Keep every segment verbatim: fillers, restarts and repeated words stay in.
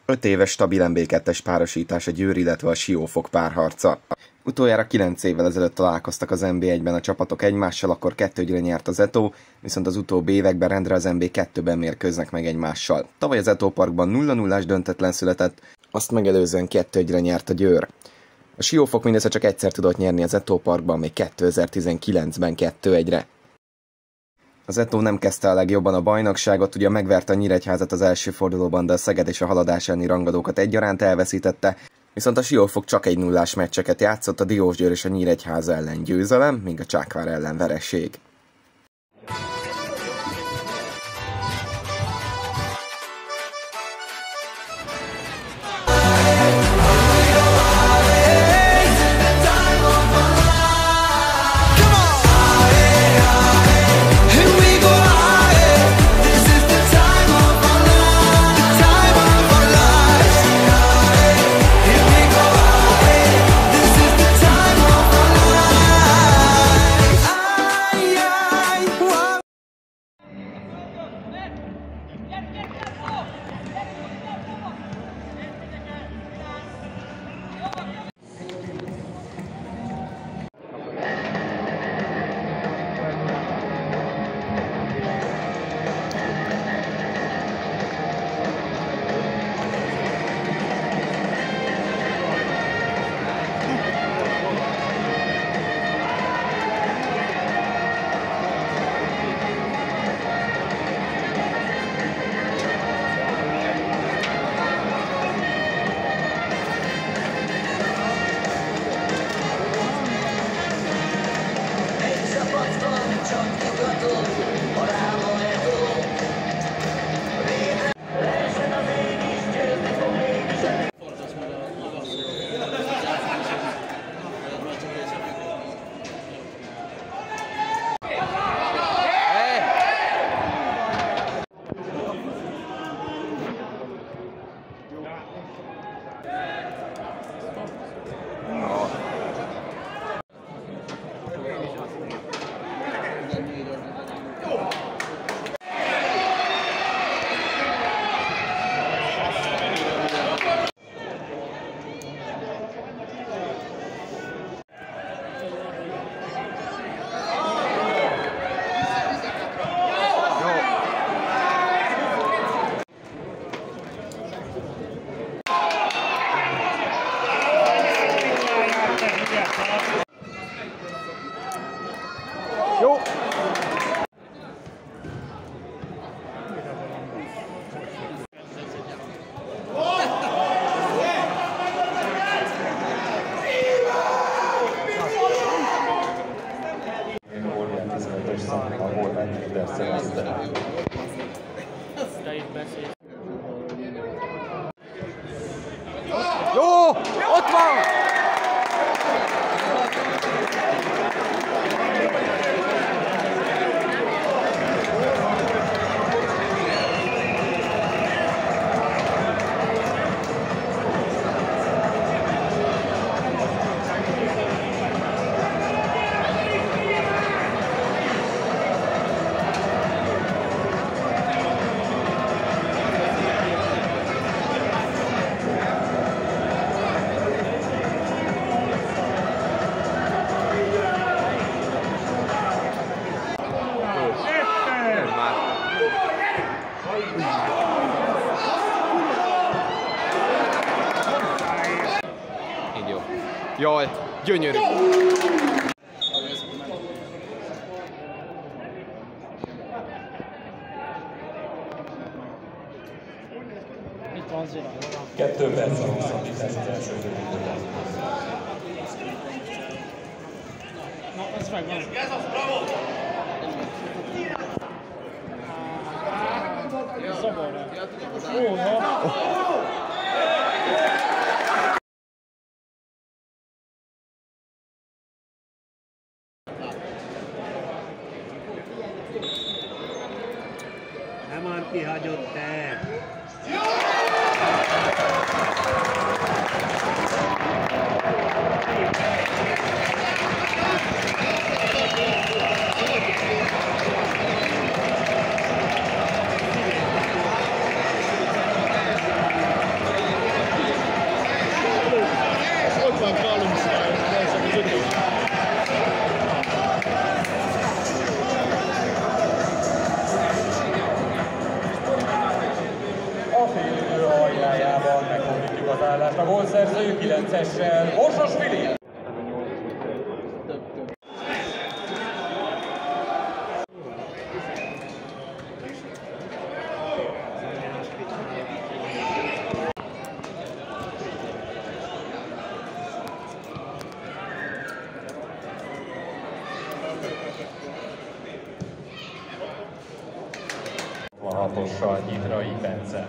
öt éves stabil en bé kettes párosítás a Győr, illetve a Siófok párharca. Utoljára kilenc évvel ezelőtt találkoztak az en bé egyben a csapatok egymással, akkor kettő egyre nyert az Eto, viszont az utóbbi években rendre az en bé kettőben mérkőznek meg egymással. Tavaly az Eto Parkban nulla nullás döntetlen született, azt megelőzően kettő egyre nyert a Győr. A Siófok mindössze csak egyszer tudott nyerni az Eto Parkban, még kétezer-tizenkilencben kettő egyre. Az Eto nem kezdte a legjobban a bajnokságot, ugye megverte a Nyíregyházat az első fordulóban, de a Szeged és a Haladás elleni rangadókat egyaránt elveszítette, viszont a Siófok csak egy nullás meccseket játszott, a Diósgyőr és a Nyíregyháza ellen győzelem, míg a Csákvár ellen vereség. Jó! Jó! Ott van! Így jó. Jaj, gyönyörű! Kettő perc a hosszabbítás az első fordulóban. Na, ez megvan. Ez az, bravo! Szabadra. Ó, no. Nem Antti hagyott te! egyessel Borsos Fili. hatossal Nyitrai Bence.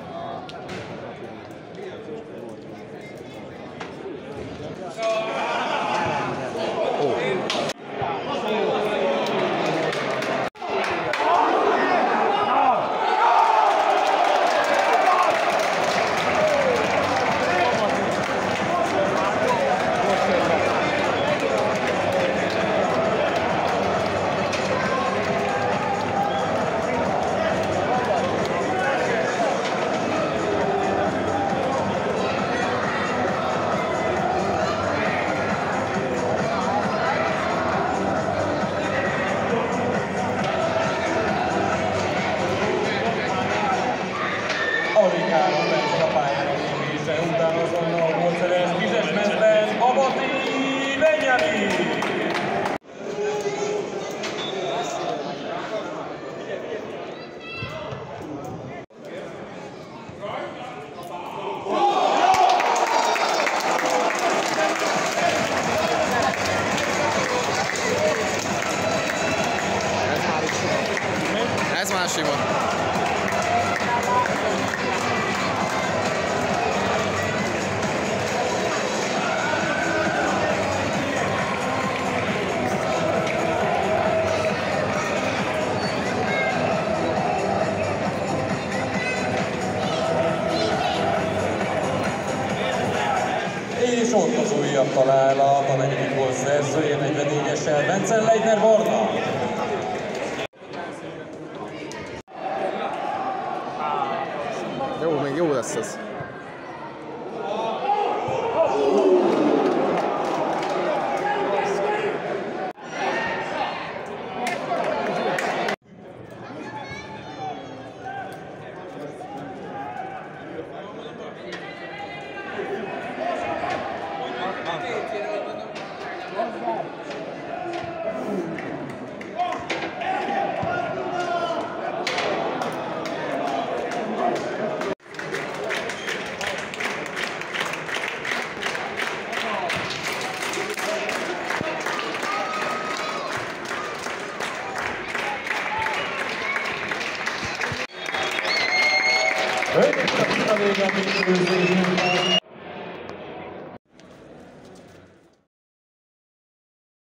Alig három perc a pályára lépése után azonnal volt szerez tízes mezben Abati Benjamin. Ez másik van. És ott az újabb találat, a negyedik gól szerzője negyvennégyessel Bence Leitner Barna. Jó, még jó lesz ez. Hölgyek, a vége a